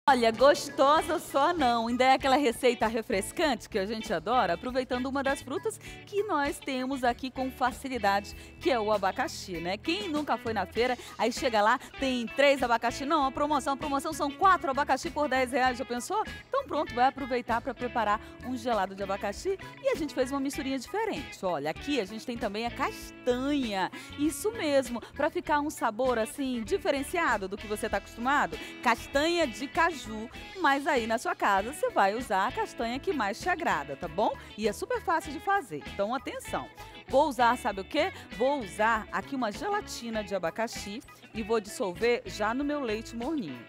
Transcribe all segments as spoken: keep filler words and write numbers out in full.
Olha, gostosa só não, ainda é aquela receita refrescante que a gente adora, aproveitando uma das frutas que nós temos aqui com facilidade, que é o abacaxi, né? Quem nunca foi na feira, aí chega lá, tem três abacaxi, não, a promoção, a promoção são quatro abacaxi por dez reais, já pensou? Então pronto, vai aproveitar para preparar um gelado de abacaxi e a gente fez uma misturinha diferente. Olha, aqui a gente tem também a castanha, isso mesmo, para ficar um sabor assim, diferenciado do que você está acostumado, castanha de caju. Mas aí na sua casa você vai usar a castanha que mais te agrada, tá bom? E é super fácil de fazer, então atenção. Vou usar, sabe o quê? Vou usar aqui uma gelatina de abacaxi e vou dissolver já no meu leite morninho.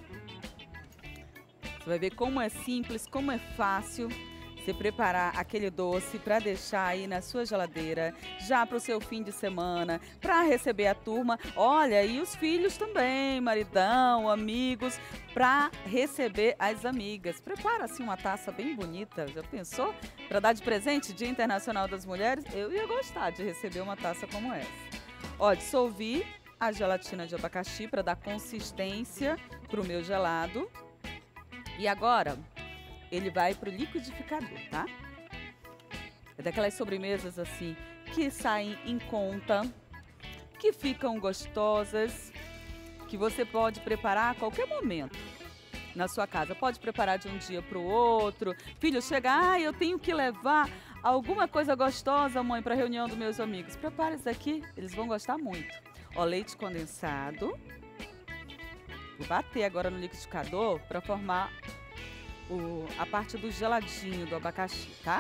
Você vai ver como é simples, como é fácil você preparar aquele doce para deixar aí na sua geladeira, já para o seu fim de semana, para receber a turma. Olha, e os filhos também, maridão, amigos, para receber as amigas. Prepara assim uma taça bem bonita, já pensou? Para dar de presente, Dia Internacional das Mulheres, eu ia gostar de receber uma taça como essa. Ó, dissolvi a gelatina de abacaxi para dar consistência para o meu gelado. E agora ele vai para o liquidificador, tá? É daquelas sobremesas assim que saem em conta, que ficam gostosas, que você pode preparar a qualquer momento na sua casa. Pode preparar de um dia para o outro. Filho, chega, ah, eu tenho que levar alguma coisa gostosa, mãe, para a reunião dos meus amigos. Prepara isso aqui, eles vão gostar muito. Ó, leite condensado. Vou bater agora no liquidificador para formar O, a parte do geladinho do abacaxi, tá?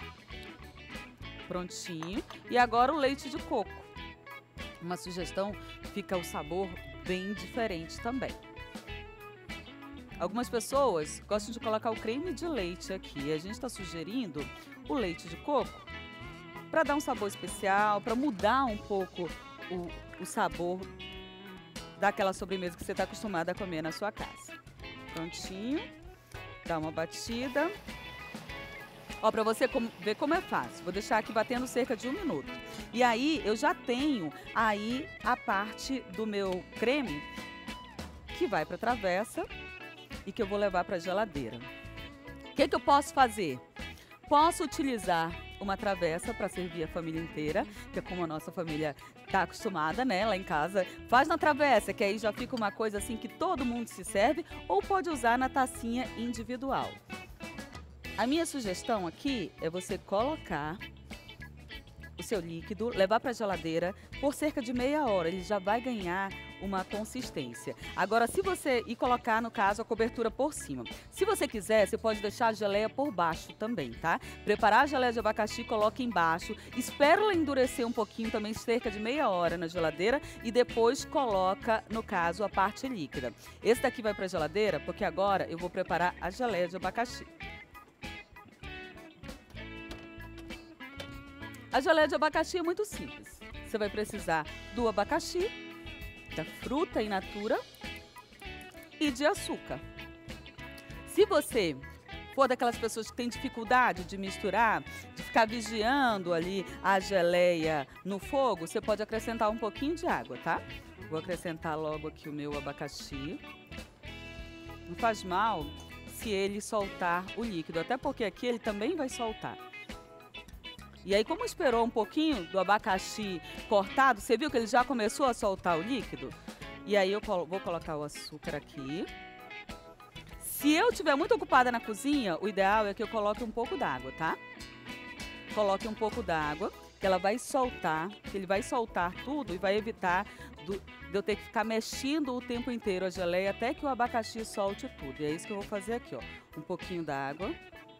Prontinho. E agora o leite de coco. Uma sugestão, fica o sabor bem diferente também. Algumas pessoas gostam de colocar o creme de leite aqui. A gente está sugerindo o leite de coco para dar um sabor especial, para mudar um pouco o, o sabor daquela sobremesa que você está acostumado a comer na sua casa. Prontinho. Dá uma batida. Ó, pra você como, ver como é fácil. Vou deixar aqui batendo cerca de um minuto. E aí, eu já tenho aí a parte do meu creme que vai pra travessa e que eu vou levar pra geladeira. O que que eu posso fazer? Posso utilizar uma travessa para servir a família inteira, que é como a nossa família está acostumada, né? Lá em casa, faz na travessa, que aí já fica uma coisa assim que todo mundo se serve, ou pode usar na tacinha individual. A minha sugestão aqui é você colocar o seu líquido, levar para a geladeira por cerca de meia hora, ele já vai ganhar uma consistência. Agora, se você e colocar, no caso, a cobertura por cima. Se você quiser, você pode deixar a geleia por baixo também, tá? Preparar a geleia de abacaxi, coloque embaixo, espera ela endurecer um pouquinho também, cerca de meia hora na geladeira e depois coloca, no caso, a parte líquida. Esse daqui vai para a geladeira porque agora eu vou preparar a geleia de abacaxi. A geleia de abacaxi é muito simples. Você vai precisar do abacaxi, da fruta in natura e de açúcar. Se você for daquelas pessoas que têm dificuldade de misturar, de ficar vigiando ali a geleia no fogo, você pode acrescentar um pouquinho de água, tá? Vou acrescentar logo aqui o meu abacaxi. Não faz mal se ele soltar o líquido, até porque aqui ele também vai soltar. E aí, como esperou um pouquinho do abacaxi cortado, você viu que ele já começou a soltar o líquido? E aí eu vou colocar o açúcar aqui. Se eu estiver muito ocupada na cozinha, o ideal é que eu coloque um pouco d'água, tá? Coloque um pouco d'água, que ela vai soltar, que ele vai soltar tudo e vai evitar do, de eu ter que ficar mexendo o tempo inteiro a geleia até que o abacaxi solte tudo. E é isso que eu vou fazer aqui, ó. Um pouquinho d'água.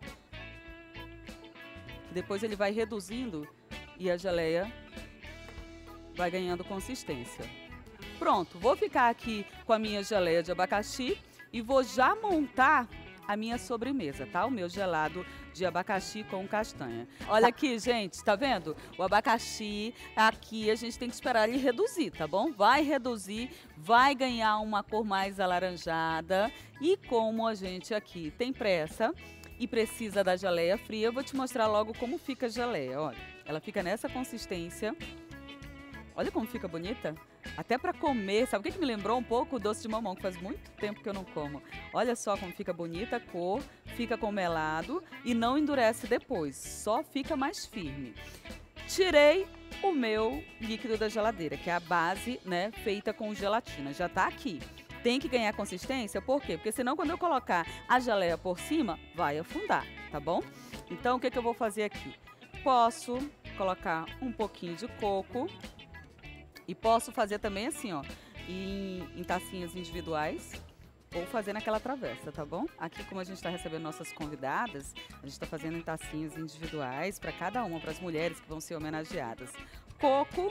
Depois ele vai reduzindo e a geleia vai ganhando consistência. Pronto, vou ficar aqui com a minha geleia de abacaxi e vou já montar a minha sobremesa, tá? O meu gelado de abacaxi com castanha. Olha aqui, gente, tá vendo? O abacaxi aqui a gente tem que esperar ele reduzir, tá bom? Vai reduzir, vai ganhar uma cor mais alaranjada e como a gente aqui tem pressa e precisa da geleia fria, eu vou te mostrar logo como fica a geleia, olha. Ela fica nessa consistência. Olha como fica bonita. Até para comer, sabe o que que me lembrou um pouco? O doce de mamão, que faz muito tempo que eu não como. Olha só como fica bonita a cor, fica com melado e não endurece depois, só fica mais firme. Tirei o meu líquido da geladeira, que é a base, né, feita com gelatina. Já tá aqui. Tem que ganhar consistência, por quê? Porque senão quando eu colocar a geleia por cima, vai afundar, tá bom? Então o que que eu vou fazer aqui? Posso colocar um pouquinho de coco e posso fazer também assim, ó, em, em tacinhas individuais ou fazer naquela travessa, tá bom? Aqui, como a gente está recebendo nossas convidadas, a gente está fazendo em tacinhas individuais para cada uma, para as mulheres que vão ser homenageadas. Coco,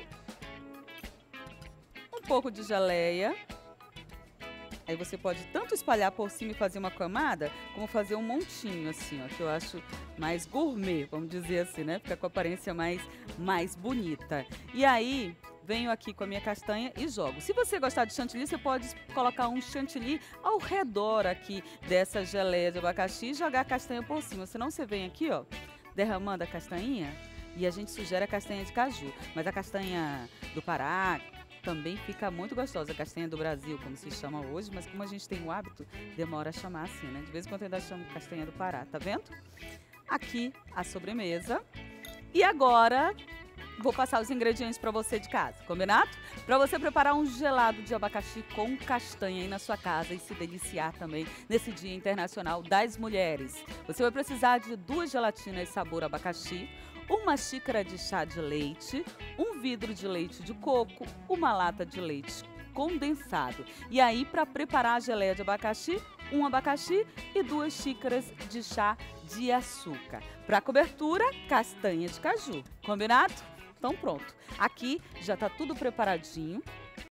um pouco de geleia. Aí você pode tanto espalhar por cima e fazer uma camada, como fazer um montinho assim, ó, que eu acho mais gourmet, vamos dizer assim, né? Fica com a aparência mais, mais bonita. E aí, venho aqui com a minha castanha e jogo. Se você gostar de chantilly, você pode colocar um chantilly ao redor aqui dessa geleia de abacaxi e jogar a castanha por cima. Senão você vem aqui, ó, derramando a castanha e a gente sugere a castanha de caju. Mas a castanha do Pará também fica muito gostosa, a castanha do Brasil, como se chama hoje, mas como a gente tem o hábito, demora a chamar assim, né? De vez em quando eu ainda chamo castanha do Pará, tá vendo? Aqui a sobremesa. E agora vou passar os ingredientes para você de casa, combinado? Para você preparar um gelado de abacaxi com castanha aí na sua casa e se deliciar também nesse Dia Internacional das Mulheres. Você vai precisar de duas gelatinas sabor abacaxi, uma xícara de chá de leite, um vidro de leite de coco, uma lata de leite condensado. E aí, para preparar a geleia de abacaxi, um abacaxi e duas xícaras de chá de açúcar. Para cobertura, castanha de caju. Combinado? Então pronto. Aqui já está tudo preparadinho.